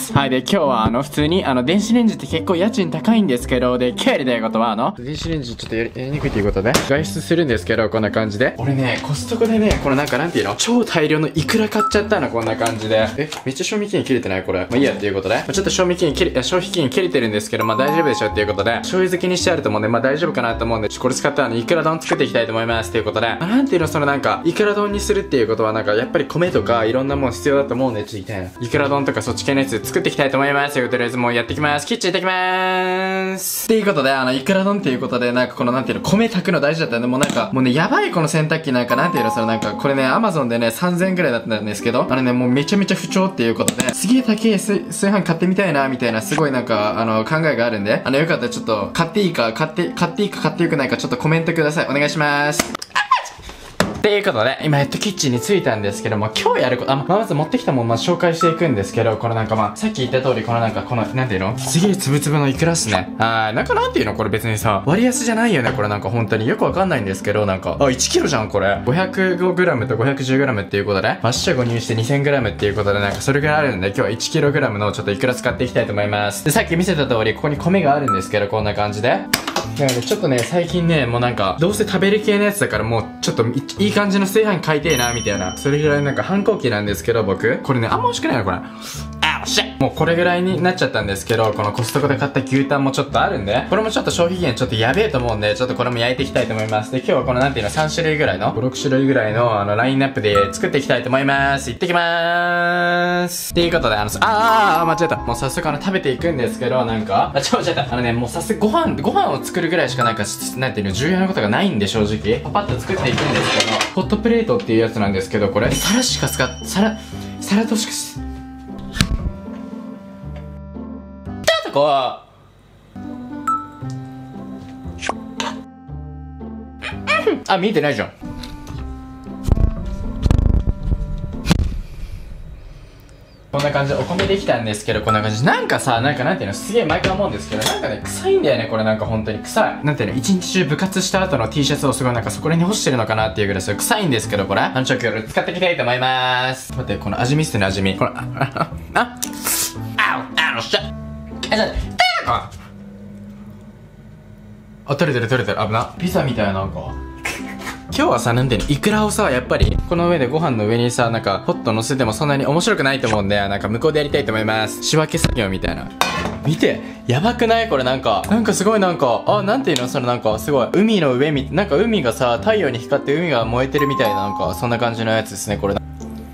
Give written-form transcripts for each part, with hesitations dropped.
。はい、で、今日は普通に電子レンジって結構家賃高いんですけど、で、今日やりたいことは電子レンジちょっとやりにくいということで、外出するんですけど、こんな感じで。俺ね、コストコでね、このなんていうの、超大量のイクラ買っちゃったの、こんな感じで。めっちゃ賞味期限切れてないこれ。まあいいやっていうことで。ちょっと消費期限切れてるんですけど、まあ大丈夫でしょっていうことで、醤油漬けにしてあると思うんで、まあ大丈夫かなと思うんで、これ使ったイクラ丼作っていきたいと思います。ということで、なんていうの、イクラ丼にするっていうことはやっぱり米とかいろんなもん必要だと思うんで、ちょっとイクラ丼とかそっち系のやつ作っていきたいと思います。ということで、とりあえずもうやっていきます。キッチン行ってきまーす。っていうことで、イクラ丼っていうことで、このなんていうの、米炊くの大事だったんで、もうね、やばいこの洗濯機なんていうの、これね、アマゾンでね、3000円くらいだったんですけど、もうめちゃめちゃ不調っていうことで、すげえ高い炊飯買ってみたいな、みたいな、すごい考えがあるんで、よかったらちょっと、買っていいか、買ってよくないか、ちょっとコメントください。お願いします。っていうことで、今キッチンに着いたんですけども、今日やること、まず持ってきたもん、紹介していくんですけど、このさっき言った通り、このなんていうの、すげえつぶつぶのイクラっすね。なんていうの、これ別にさ、割安じゃないよね、これ本当によくわかんないんですけど、1キロじゃん、これ。505g と 510g っていうことで、マッシャ誤入して 2000g っていうことで、それぐらいあるんで、今日は 1kg のちょっとイクラ使っていきたいと思います。で、さっき見せた通り、ここに米があるんですけど、こんな感じで。なのでちょっとね、最近ね、もうどうせ食べる系のやつだからもうちょっといい感じの炊飯器買いてえな、みたいな。それぐらい反抗期なんですけど、僕。これね、あんま美味しくないの、これ。もうこれぐらいになっちゃったんですけど、このコストコで買った牛タンもちょっとあるんで、これもちょっと消費期限ちょっとやべえと思うんで、ちょっとこれも焼いていきたいと思います。で、今日はこの3種類ぐらいの、5、6種類ぐらいのラインナップで作っていきたいと思います。行ってきまーす。っていうことで、間違えた。もう早速食べていくんですけど、間違えた。もう早速ご飯を作るぐらいしか重要なことがないんで、正直。パパッと作っていくんですけど、ホットプレートっていうやつなんですけど、これ、皿としか見えてないじゃん。こんな感じでお米できたんですけど、こんな感じでなんていうの、すげえ毎回思うんですけど、臭いんだよね、これ本当に臭い。一日中部活した後の T シャツをすごいそこらに干してるのかなっていうぐらい臭いんですけど、これちょっと今日使っていきたいと思います。待って、この味見っすね、味見。これ、取れてる、危な。ピザみたいな今日はイクラをやっぱり、この上でご飯の上にホット乗せてもそんなに面白くないと思うんで、向こうでやりたいと思います。仕分け作業みたいな。見て、やばくない？これすごいなんていうの、すごい、海の上海が太陽に光って海が燃えてるみたいなそんな感じのやつですね、これ。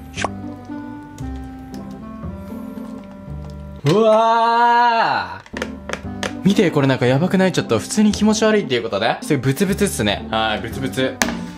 うわー！見て、これやばくない？ちょっと普通に気持ち悪いっていうことで、それブツブツっすね。はい、ブツブツ。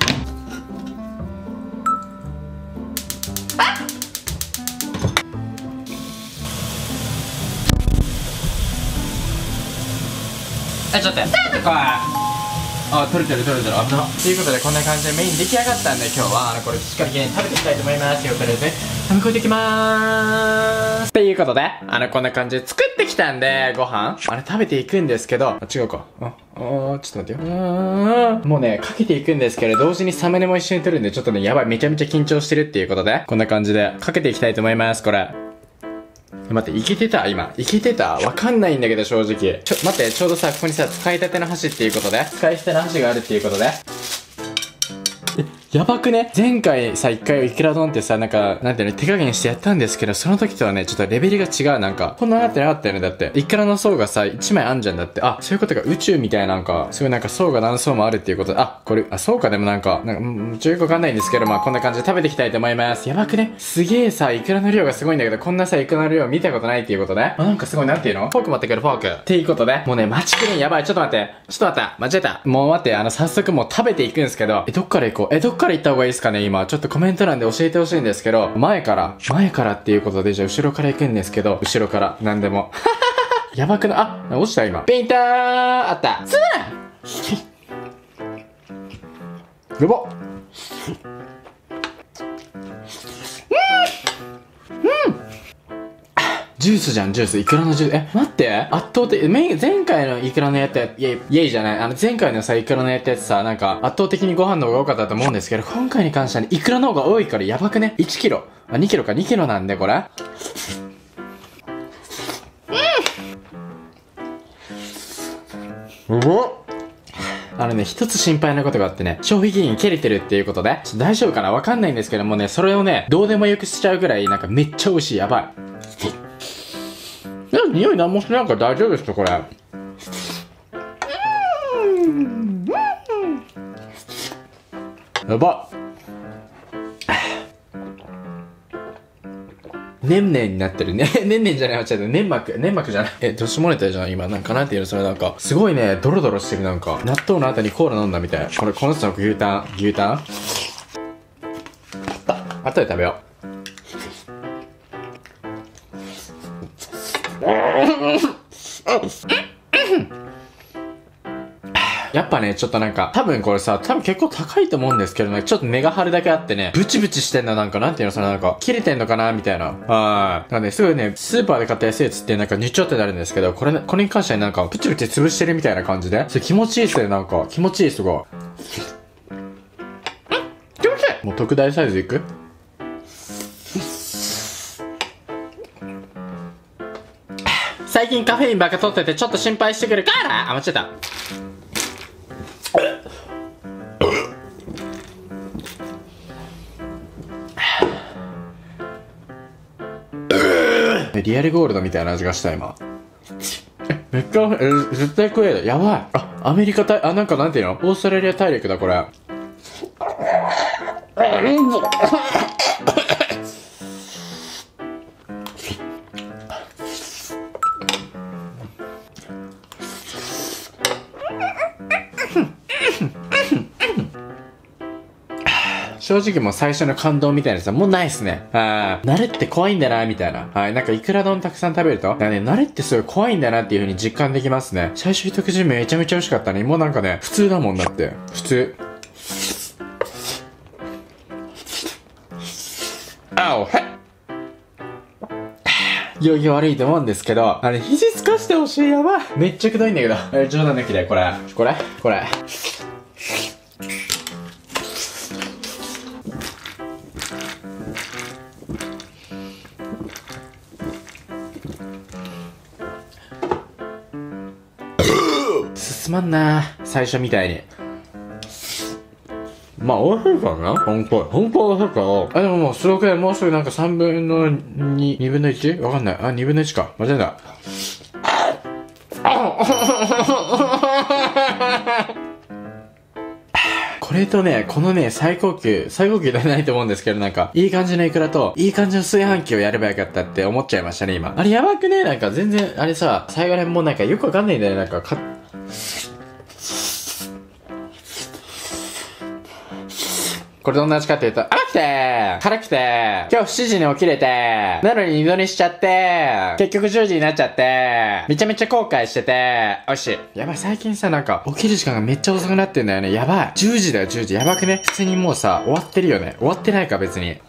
ちょっとやったーこれ。取れてる、危な。ということで、こんな感じでメイン出来上がったんで、今日はこれしっかり食べていきたいと思いますよ。とりあえず食べていきまーす。っていうことで、こんな感じで作ってきたんで、ご飯食べていくんですけど、違うか。ちょっと待ってよ。もうね、かけていくんですけど、同時にサムネも一緒に撮るんで、ちょっとね、やばい、めちゃめちゃ緊張してるっていうことで、こんな感じでかけていきたいと思います。これ待って、いけてた？今。いけてた？わかんないんだけど、正直。待って、ちょうどここに使いたての箸っていうことで、使い捨ての箸があるっていうことで。やばくね？前回一回イクラ丼ってなんていうの、手加減してやったんですけど、その時とはね、ちょっとレベルが違う。こんななってなかったよね、だって。イクラの層が1枚あんじゃんだって。そういうことが宇宙みたいなすごい層が何層もあるっていうことで、これ、層かでもちょっとよくわかんないんですけど、こんな感じで食べていきたいと思います。やばくね？すげえイクラの量がすごいんだけど、こんなイクラの量見たことないっていうことで、すごい、なんていうの？フォーク持ってくる、フォーク。っていうことで、もうね、待ちきれん、やばい、ちょっと待って。間違えた。もう待って、早速もう食べていくんですけど、どっから行こう？どっから行った方がいいですかね？今ちょっとコメント欄で教えてほしいんですけど、前からっていうことで、じゃあ後ろから行くんですけど、後ろから何でもやばくな、落ちた今。ペインターあったつやばジュースじゃん、ジュース。イクラのジュース。待って。圧倒的。前回のイクラのやったやつ、イェイじゃない。前回のイクラのやったやつ圧倒的にご飯の方が多かったと思うんですけど、今回に関してはイクラの方が多いからやばくね？ 1 キロ。2キロか、2キロなんで、これ。 一つ心配なことがあってね、消費期限切れてるっていうことで、大丈夫かなわかんないんですけどもね、それをね、どうでもよくしちゃうぐらい、なんかめっちゃ美味しい。やばい。匂いなんもしないから大丈夫ですよ、これ。やばっ。ねんねんになってるね。ねんねんじゃないわ、ちゃう。粘膜じゃない。どうしてもらったじゃん、今。なんかなんていうの、それなんか、すごいね、ドロドロしてるなんか。納豆の後にコーラ飲んだみたい。この人の牛タン後で食べよう。やっぱね、ちょっとなんか、多分これさ、結構高いと思うんですけどね、ちょっと値が張るだけあってね、ブチブチしてんのなんか、なんていうの、そのなんか、切れてんのかなみたいな。なんかね、すごいね、スーパーで買った安いやつってなんか、にちょってなるんですけど、これに関してはなんか、ブチブチ潰してるみたいな感じで、それ気持ちいいっすね、なんか、気持ちいい、すごい。気持ちいい。もう特大サイズいく？最近カフェインばっか取っててちょっと心配してくるから間違えた。リアルゴールドみたいな味がした今。めっちゃ絶対食える。やばい。アメリカなんかなんていうの、オーストラリア大陸だこれ。正直もう最初の感動みたいなやつはもうないっすね。慣れって怖いんだな、みたいな。なんかイクラ丼たくさん食べると、慣れってすごい怖いんだなっていう風に実感できますね。最初一口目めちゃめちゃ美味しかったね。もうなんかね、普通だもんだって。普通。行儀悪いと思うんですけど、肘つかしてほしい。やばい。めっちゃくどいんだけど。冗談抜きで、これ。進まんな最初みたいに。まあ、美味しいからな。本当美味しいから。でももう、すごくね、もうすぐなんか3分の2、2分の 1？ わかんない。2分の1か。間違えた。これとね、このね、最高級ではないと思うんですけど、なんか、いい感じのイクラと、いい感じの炊飯器をやればよかったって思っちゃいましたね、今。あれやばくね？なんか全然、あれさ、最後らへんもうなんかよくわかんないんだよね、なんか、これどんな味かっていうと、甘くて、辛くて、今日7時に起きれて、なのに二度寝しちゃって、結局10時になっちゃって、めちゃめちゃ後悔してて、美味しい。やばい、最近さ、なんか、起きる時間がめっちゃ遅くなってんだよね。やばい。10時だよ、10時。やばくね？普通にもうさ、終わってるよね。終わってないか、別に。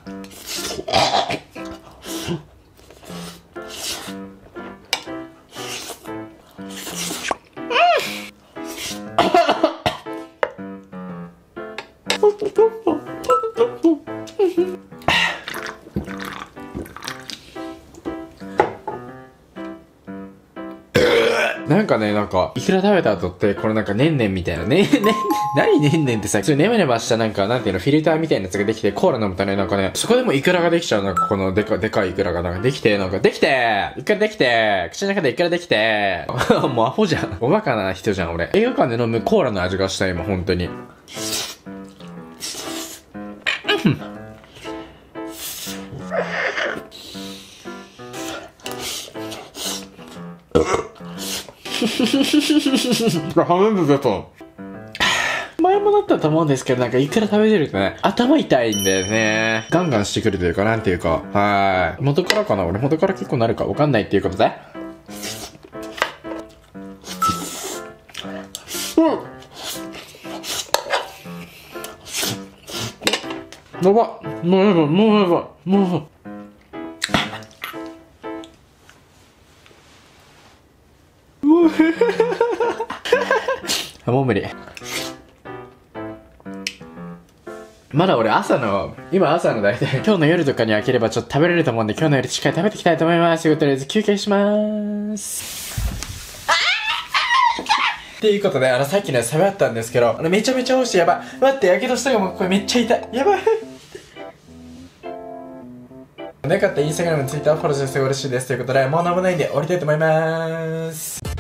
なんかね、なんか、いくら食べた後って、これなんかねんねんみたいなね。何ねんねんってさ、そういうネバネバしたなんか、なんていうの、フィルターみたいなやつができて、コーラ飲むとね、なんかね、そこでもイクラができちゃう。なんかこのでかいイクラがなんかできて、イクラできて、口の中でイクラできて、もうアホじゃん。おバカな人じゃん、俺。映画館で飲むコーラの味がした、今、本当に。前もだったと思うんですけど、なんかいくら食べてるとね、頭痛いんだよね。ガンガンしてくるというか、なんていうか。はい。元からかな？俺元から結構なるかわかんないっていうことで。やばっ。もうやばい。もう無理。まだ俺今朝の大体、今日の夜とかに開ければちょっと食べれると思うんで、今日の夜しっかり食べていきたいと思います。とりあえず休憩しまーす。 っていうことで、さっきね、触ったんですけど、めちゃめちゃ押してやばい。待って、やけどしたかも。これめっちゃ痛い。やばい。よかったらインスタグラム、ツイッターフォローして嬉しいです。ということで、もうなんもないんで終わりたいと思います。